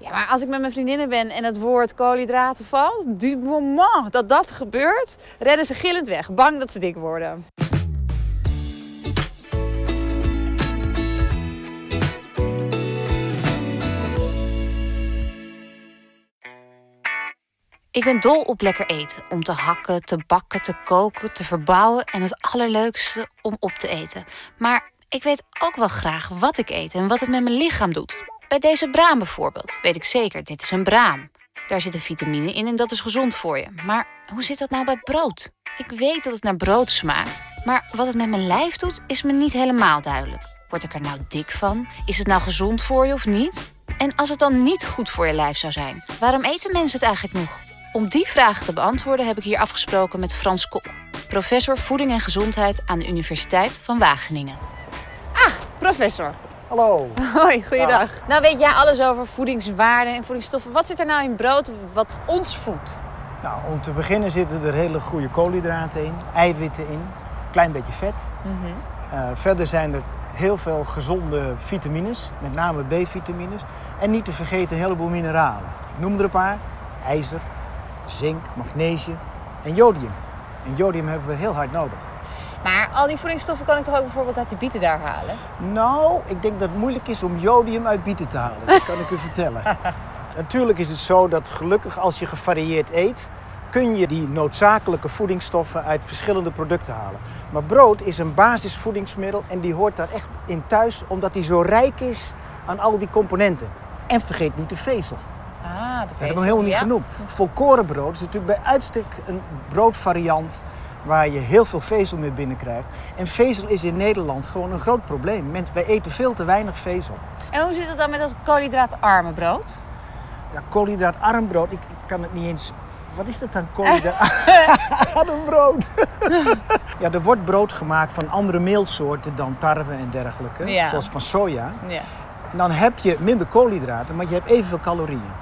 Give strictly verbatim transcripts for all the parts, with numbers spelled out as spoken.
Ja, maar als ik met mijn vriendinnen ben en het woord koolhydraten valt, du moment dat dat gebeurt, rennen ze gillend weg, bang dat ze dik worden. Ik ben dol op lekker eten. Om te hakken, te bakken, te koken, te verbouwen en het allerleukste om op te eten. Maar ik weet ook wel graag wat ik eet en wat het met mijn lichaam doet. Bij deze braam bijvoorbeeld weet ik zeker, dit is een braam. Daar zitten vitamine in en dat is gezond voor je. Maar hoe zit dat nou bij brood? Ik weet dat het naar brood smaakt, maar wat het met mijn lijf doet is me niet helemaal duidelijk. Word ik er nou dik van? Is het nou gezond voor je of niet? En als het dan niet goed voor je lijf zou zijn, waarom eten mensen het eigenlijk nog? Om die vragen te beantwoorden heb ik hier afgesproken met Frans Kok, professor voeding en gezondheid aan de Universiteit van Wageningen. Ah, professor. Hallo. Hoi, goeiedag. Ja. Nou weet jij alles over voedingswaarden en voedingsstoffen. Wat zit er nou in brood wat ons voedt? Nou, om te beginnen zitten er hele goede koolhydraten in, eiwitten in, een klein beetje vet. Mm-hmm. uh, verder zijn er heel veel gezonde vitamines, met name B-vitamines. En niet te vergeten een heleboel mineralen. Ik noem er een paar. IJzer, zink, magnesium en jodium. En jodium hebben we heel hard nodig. Maar al die voedingsstoffen kan ik toch ook bijvoorbeeld uit die bieten daar halen? Nou, ik denk dat het moeilijk is om jodium uit bieten te halen. Dat kan ik u vertellen. Natuurlijk is het zo dat gelukkig als je gevarieerd eet, kun je die noodzakelijke voedingsstoffen uit verschillende producten halen. Maar brood is een basisvoedingsmiddel en die hoort daar echt in thuis, omdat die zo rijk is aan al die componenten. En vergeet niet de vezel. Ah, de vezel. Dat hebben we helemaal niet ja. genoemd. Volkorenbrood is natuurlijk bij uitstek een broodvariant waar je heel veel vezel mee binnenkrijgt. En vezel is in Nederland gewoon een groot probleem. Wij eten veel te weinig vezel. En hoe zit het dan met dat koolhydraatarme brood? Ja, koolhydraatarm brood, ik, ik kan het niet eens... Wat is dat dan, koolhydraatarm brood? Ja, er wordt brood gemaakt van andere meelsoorten dan tarwe en dergelijke. Ja. Zoals van soja. Ja. En dan heb je minder koolhydraten, maar je hebt evenveel calorieën.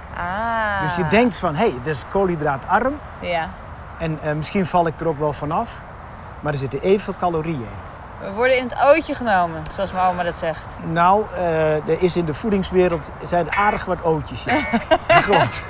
Ah. Dus je denkt van, hé, hey, dat is koolhydraatarm. Ja. En uh, misschien val ik er ook wel vanaf, maar er zitten evenveel calorieën in. We worden in het ootje genomen, zoals mijn oma dat zegt. Nou, uh, er is in de voedingswereld zijn er aardig wat ootjes. Ja. Dat klopt.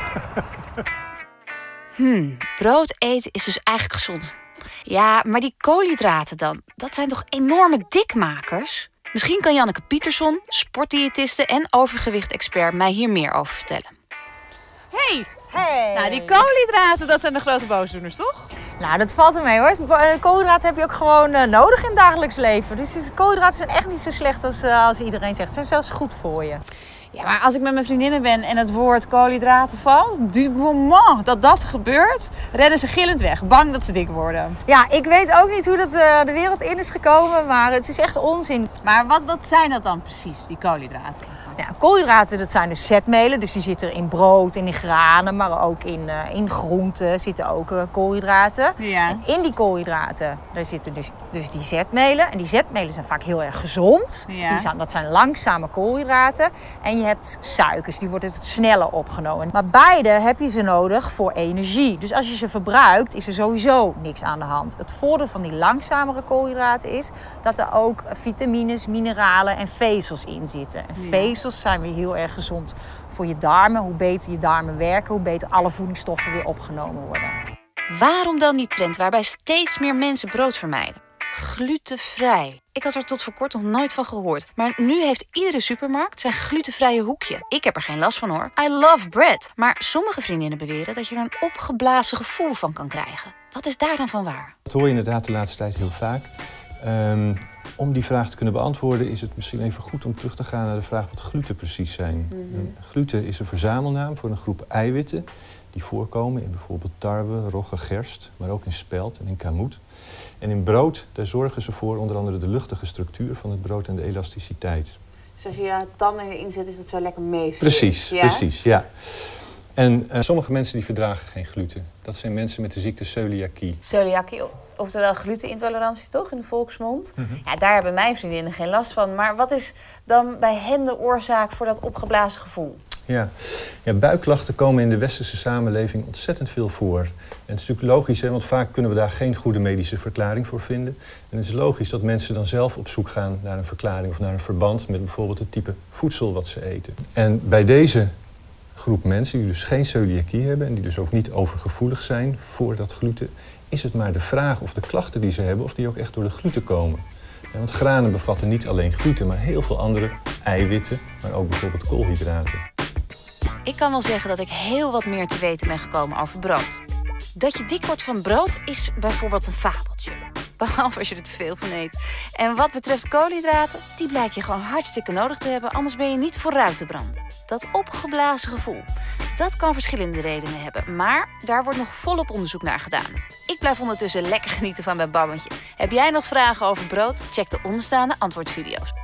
Hmm, brood eten is dus eigenlijk gezond. Ja, maar die koolhydraten dan, dat zijn toch enorme dikmakers? Misschien kan Janneke Pietersson, sportdiëtiste en overgewicht-expert, mij hier meer over vertellen. Hey! Hey. Nou, die koolhydraten, dat zijn de grote boosdoeners, toch? Nou, dat valt er mee hoor. Koolhydraten heb je ook gewoon uh, nodig in het dagelijks leven. Dus koolhydraten zijn echt niet zo slecht als, uh, als iedereen zegt. Ze zijn zelfs goed voor je. Ja, maar als ik met mijn vriendinnen ben en het woord koolhydraten valt, du moment dat dat gebeurt, rennen ze gillend weg, bang dat ze dik worden. Ja, ik weet ook niet hoe dat uh, de wereld in is gekomen, maar het is echt onzin. Maar wat, wat zijn dat dan precies, die koolhydraten? Ja, koolhydraten, dat zijn de zetmelen, dus die zitten in brood en in granen, maar ook in, uh, in groenten zitten ook uh, koolhydraten. Ja. En in die koolhydraten, daar zitten dus, dus die zetmelen. En die zetmelen zijn vaak heel erg gezond. Ja. Die zijn, dat zijn langzame koolhydraten. En je hebt suikers, die worden het sneller opgenomen. Maar beide heb je ze nodig voor energie. Dus als je ze verbruikt, is er sowieso niks aan de hand. Het voordeel van die langzamere koolhydraten is dat er ook vitamines, mineralen en vezels in zitten. En ja. vezels zijn weer heel erg gezond voor je darmen. Hoe beter je darmen werken, hoe beter alle voedingsstoffen weer opgenomen worden. Waarom dan die trend waarbij steeds meer mensen brood vermijden? Glutenvrij. Ik had er tot voor kort nog nooit van gehoord. Maar nu heeft iedere supermarkt zijn glutenvrije hoekje. Ik heb er geen last van hoor. I love bread. Maar sommige vriendinnen beweren dat je er een opgeblazen gevoel van kan krijgen. Wat is daar dan van waar? Dat hoor je inderdaad de laatste tijd heel vaak. Um, om die vraag te kunnen beantwoorden is het misschien even goed om terug te gaan naar de vraag wat gluten precies zijn. Mm-hmm. Gluten is een verzamelnaam voor een groep eiwitten die voorkomen in bijvoorbeeld tarwe, rogge, gerst, maar ook in spelt en in kamoet. En in brood, daar zorgen ze voor onder andere de luchtige structuur van het brood en de elasticiteit. Dus als je je tanden erin zet, is dat zo lekker mee. Precies, ja? precies, ja. En uh, sommige mensen die verdragen geen gluten. Dat zijn mensen met de ziekte celiakie. Celiakie, oftewel glutenintolerantie toch, in de volksmond. Mm-hmm. Ja, daar hebben mijn vriendinnen geen last van. Maar wat is dan bij hen de oorzaak voor dat opgeblazen gevoel? Ja. Ja, buikklachten komen in de westerse samenleving ontzettend veel voor. En het is natuurlijk logisch, hè, want vaak kunnen we daar geen goede medische verklaring voor vinden. En het is logisch dat mensen dan zelf op zoek gaan naar een verklaring of naar een verband met bijvoorbeeld het type voedsel wat ze eten. En bij deze groep mensen die dus geen celiakie hebben en die dus ook niet overgevoelig zijn voor dat gluten, is het maar de vraag of de klachten die ze hebben, of die ook echt door de gluten komen. Ja, want granen bevatten niet alleen gluten, maar heel veel andere eiwitten, maar ook bijvoorbeeld koolhydraten. Ik kan wel zeggen dat ik heel wat meer te weten ben gekomen over brood. Dat je dik wordt van brood is bijvoorbeeld een fabeltje. Behalve als je er te veel van eet. En wat betreft koolhydraten, die blijkt je gewoon hartstikke nodig te hebben, anders ben je niet vooruit te branden. Dat opgeblazen gevoel, dat kan verschillende redenen hebben, maar daar wordt nog volop onderzoek naar gedaan. Ik blijf ondertussen lekker genieten van mijn bammetje. Heb jij nog vragen over brood? Check de onderstaande antwoordvideo's.